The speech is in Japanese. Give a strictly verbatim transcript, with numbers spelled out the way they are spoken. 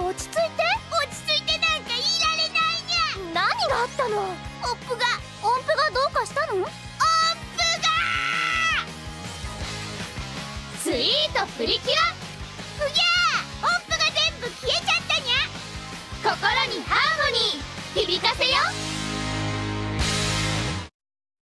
落ち着いて。 落ち着いてなんかいられないにゃ。 何があったの？ 音符が音符がどうかしたの？ 音符がスイートプリキュア